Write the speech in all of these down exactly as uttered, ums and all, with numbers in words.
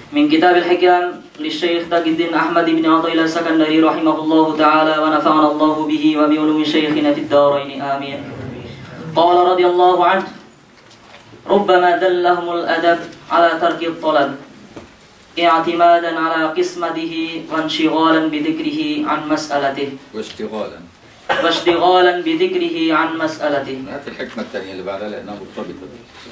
من كتاب الحكام للشيخ تقي الدين أحمد بن عطيل السكندري رحمه الله تعالى ونفعنا الله به وبعلوم شيخنا في الدارين آمين. قال رضي الله عنه: ربما دلهم الأدب على ترك الطلب اعتمادا على قسمته وانشغالا بذكره عن مسألته واشتغالا واشتغالا بذكره عن مسألته. هات الحكمة الثانية اللي بعدها لأنها مرتبطة.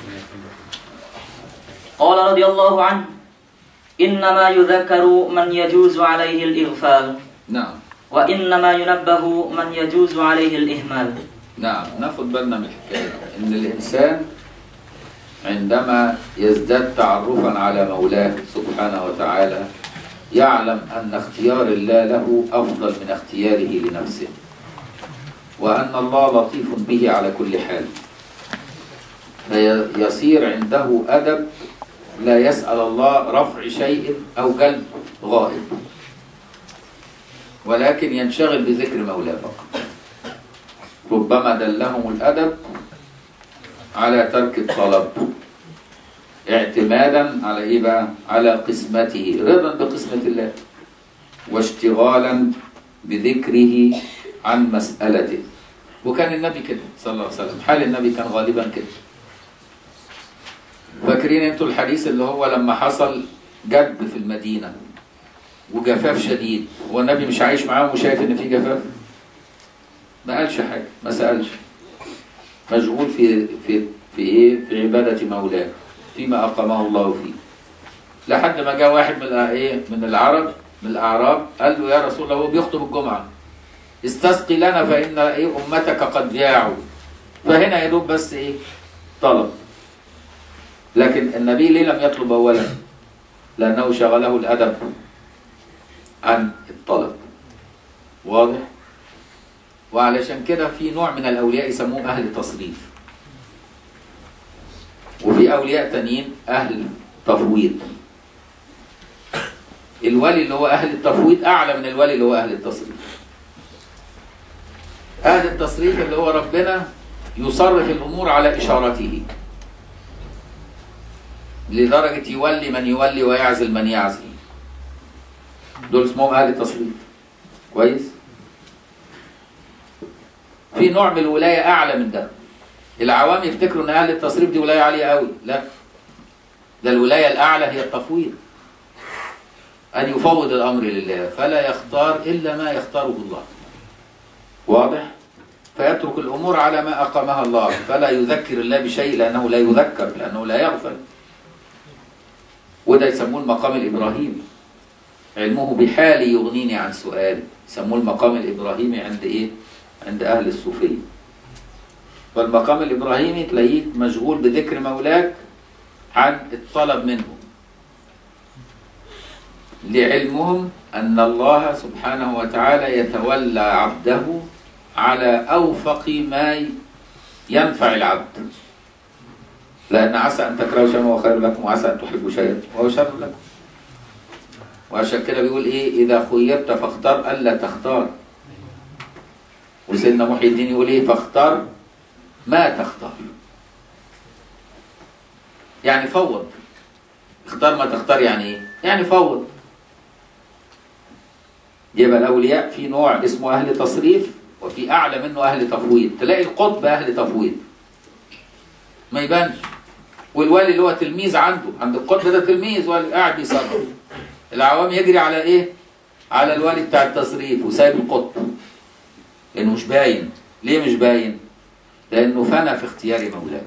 قال رضي الله عنه: إنما يذكر من يجوز عليه الإغفال. نعم. وإنما ينبه من يجوز عليه الإهمال. نعم. ناخد بالنا من الحكاية إن الإنسان عندما يزداد تعرفا على مولاه سبحانه وتعالى يعلم أن اختيار الله له أفضل من اختياره لنفسه، وأن الله لطيف به على كل حال، فيصير عنده أدب لا يسأل الله رفع شيء أو جلب غائب، ولكن ينشغل بذكر مولاه فقط. ربما دلهم الأدب على ترك الطلب اعتمادا على إيه بقى؟ على قسمته، رضا بقسمة الله، واشتغالا بذكره عن مسألته. وكان النبي كده صلى الله عليه وسلم، حال النبي كان غالبا كده. فاكرين انتوا الحديث اللي هو لما حصل جدب في المدينة وجفاف شديد، هو النبي مش عايش معاهم وشايف ان في جفاف؟ ما قالش حاجة، ما سألش، مشغول في في في ايه؟ في عبادة مولاه فيما أقامه الله فيه. لحد ما جاء واحد من ايه؟ من العرب من الأعراب قال له: يا رسول الله، هو بيخطب الجمعة، استسقي لنا فإن ايه أمتك قد جاعوا. فهنا يدوب بس ايه؟ طلب. لكن النبي ليه لم يطلب أولا؟ لأنه شغله الأدب عن الطلب. واضح؟ وعلشان كده في نوع من الأولياء يسموهم أهل تصريف، وفي أولياء تانيين أهل تفويض. الولي اللي هو أهل التفويض أعلى من الولي اللي هو أهل التصريف. أهل التصريف اللي هو ربنا يصرف الأمور على إشارته لدرجة يولي من يولي ويعزل من يعزل. دول اسمهم أهل التصريف. كويس؟ في نوع من الولاية أعلى من ده. العوام يفتكروا أن أهل التصريف دي ولاية عالية قوي. لا، ده الولاية الأعلى هي التفويض، أن يفوض الأمر لله فلا يختار إلا ما يختاره الله. واضح؟ فيترك الأمور على ما أقامها الله، فلا يذكر الله بشيء لأنه لا يذكر، لأنه لا يغفل. وده يسموه المقام الإبراهيمي، علمه بحالي يغنيني عن سؤالي. يسموه المقام الإبراهيمي عند إيه؟ عند أهل الصوفية. فالمقام الإبراهيمي تلاقيه مشغول بذكر مولاك عن الطلب منه، لعلمهم أن الله سبحانه وتعالى يتولى عبده على أوفق ما ينفع العبد، لأن عسى أن تكرهوا شيئا وهو خير لكم، وعسى أن تحبوا شيئا وهو شر لكم. وعشان كده بيقول إيه؟ إذا خيرت فاختار ألا تختار. وسيدنا محي الدين يقول إيه؟ فاختار ما تختار. يعني فوض. اختار ما تختار يعني إيه؟ يعني فوض. يبقى الأولياء في نوع اسمه أهل تصريف، وفي أعلى منه أهل تفويض. تلاقي القطب أهل تفويض ما يبانش، والولي اللي هو تلميذ عنده، عند القطب ده تلميذ وقاعد بيصرف. العوام يجري على إيه؟ على الولي بتاع التصريف وسايب القطب، لأنه مش باين. ليه مش باين؟ لأنه فنى في اختيار مولاه.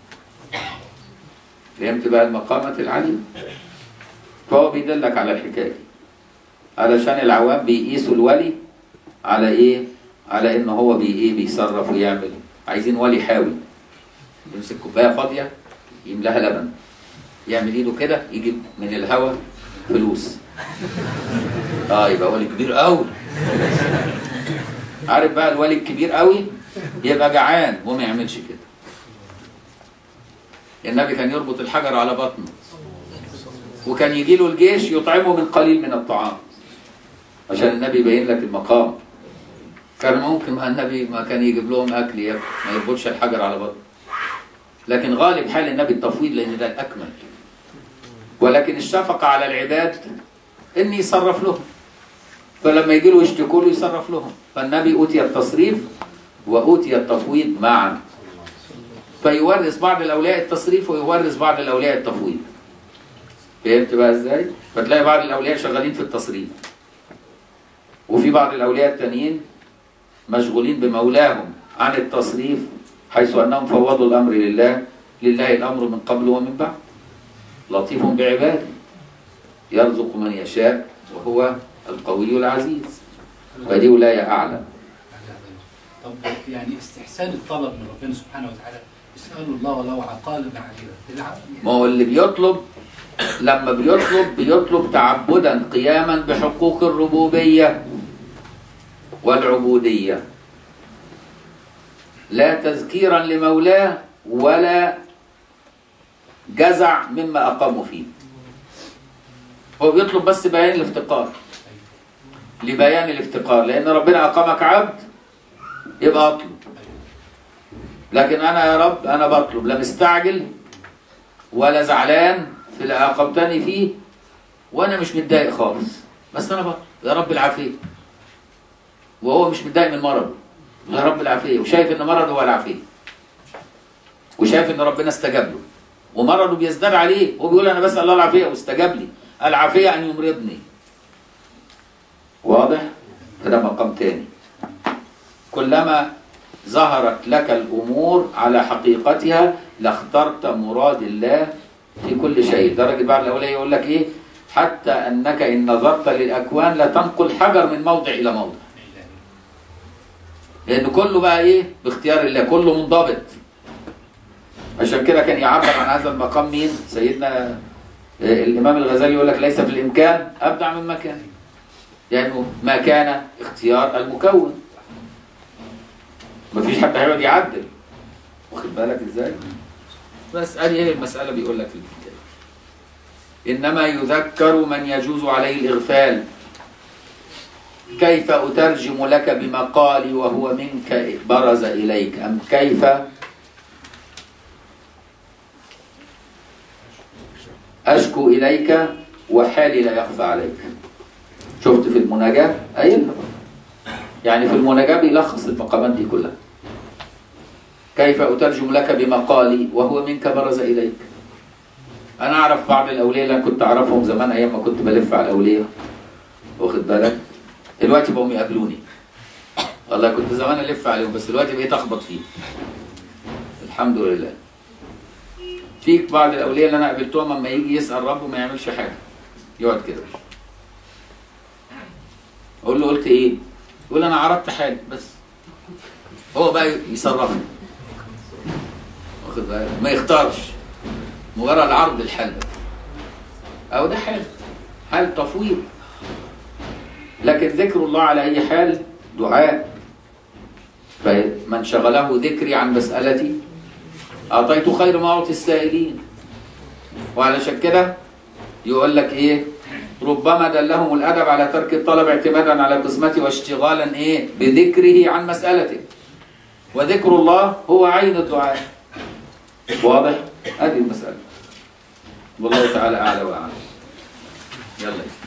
فهمت بقى المقامة العالية؟ فهو بيدلك على الحكاية، علشان العوام بيقيسوا الولي على إيه؟ على إنه هو بي إيه؟ بيصرف ويعمل. عايزين ولي حاوي، يمسك كوباية فاضية يملاها لبن، يعمل إيده كده يجيب من الهوا فلوس. آه يبقى ولي كبير قوي. عارف بقى الولي الكبير قوي يبقى جعان وما يعملش كده. النبي كان يربط الحجر على بطنه، وكان يجي له الجيش يطعمه من قليل من الطعام، عشان النبي يبين لك المقام. كان ممكن ما النبي ما كان يجيب لهم اكل ياكل، ما يربطش الحجر على بطنه. لكن غالب حال النبي التفويض، لان ده الاكمل. ولكن الشفقة على العباد إن يصرف لهم، فلما يجي له يشتكوا له يصرف لهم. فالنبي أوتي التصريف وأوتي التفويض معا، فيورث بعض الأولياء التصريف ويورث بعض الأولياء التفويض. فهمت بقى إزاي؟ فتلاقي بعض الأولياء شغالين في التصريف، وفي بعض الأولياء التانيين مشغولين بمولاهم عن التصريف، حيث أنهم فوضوا الأمر لله، لله الأمر من قبل ومن بعد، لطيف بعباده يرزق من يشاء وهو القوي العزيز. فدي ولاية أعلى. طب يعني استحسان الطلب من ربنا سبحانه وتعالى، اسألوا الله ولو عقال بعجلة. ما هو اللي بيطلب لما بيطلب بيطلب تعبدا قياما بحقوق الربوبية والعبودية، لا تذكيرا لمولاه ولا جزع مما أقاموا فيه. هو بيطلب بس بيان الافتقار، لبيان الافتقار، لأن ربنا أقامك عبد يبقى أطلب. لكن أنا يا رب أنا بطلب، لا مستعجل ولا زعلان في اللي أقمتني فيه، وأنا مش متضايق خالص، بس أنا بطلب يا رب العافية. وهو مش متضايق من مرضه، يا رب العافية، وشايف إن مرضه هو العافية، وشايف إن ربنا استجاب له، ومرضه بيزداد عليه، وبيقول أنا بسأل الله العافية واستجاب لي، العافية أن يمرضني. واضح؟ فده مقام تاني. كلما ظهرت لك الأمور على حقيقتها لاخترت مراد الله في كل شيء. درجة بعض الأولياء يقول لك إيه؟ حتى أنك إن نظرت للأكوان لا تنقل حجر من موضع إلى موضع، لأن كله بقى إيه؟ باختيار الله، كله منضبط. عشان كده كان يعبر عن هذا المقام مين؟ سيدنا الإمام الغزالي يقول لك ليس في الإمكان أبدع من مكان، يعني ما كان اختيار المكون، مفيش حد هيقعد يعدل. واخد بالك ازاي؟ بس ادي هي المسألة بيقول لك في الكتاب. إنما يذكر من يجوز عليه الإغفال. كيف أترجم لك بمقالي وهو منك برز إليك، أم كيف أشكو إليك وحالي لا يخفى عليك. شفت في المناجاة؟ أيوة، يعني في المناجاة بيلخص المقامات دي كلها. كيف أترجم لك بمقالي وهو منك برز إليك. أنا أعرف بعض الأولياء اللي أنا كنت أعرفهم زمان أيام ما كنت بلف على الأولياء، واخد بالك؟ دلوقتي بقوا يقابلوني. والله كنت زمان ألف عليهم، بس دلوقتي بقيت أخبط فيه. الحمد لله. فيك بعض الأولياء اللي أنا قابلتهم لما يجي يسأل ربه ما يعملش حاجة، يقعد كده. أقول له قلت إيه؟ يقول أنا عرضت حاجة بس. هو بقى يصرفني. واخد بالك؟ ما يختارش. مجرد عرض الحل. أو ده حال. حال تفويض. لكن ذكر الله على أي حال دعاء. فمن شغله ذكري عن مسألتي أعطيت خير ما أعطي السائلين. وعلشان كده يقول لك إيه؟ ربما دلهم الأدب على ترك الطلب اعتمادا على قسمته واشتغالا إيه؟ بذكره عن مسألته. وذكر الله هو عين الدعاء. واضح؟ هذه المسألة. والله تعالى أعلى وأعلم. يلا